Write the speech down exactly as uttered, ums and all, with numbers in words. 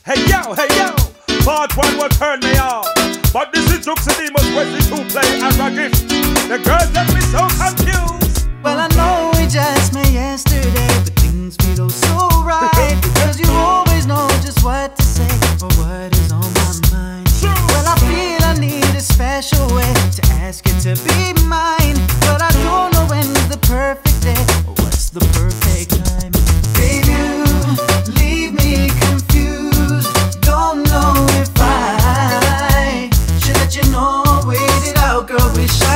Hey yo, hey yo, part one will turn me on. But this is Jucxi Demons Wesley to play as a gift. The girls left me so confused. Well, I know we just met yesterday, but things feel so right. Cause you always know just what to say or what is on my mind. Well, I feel I need a special way to ask you to be mine. But I don't know when's the perfect day or what's the perfect time. Baby, you leave me confused. Don't know if I should let you know, wait it out, girl, wish I